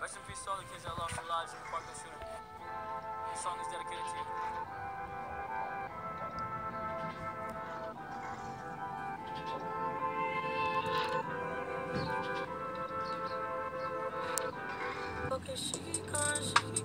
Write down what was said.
Rest in peace to all the kids that lost their lives in the Parkland shooting. This song is dedicated to you. Okay, she gone, she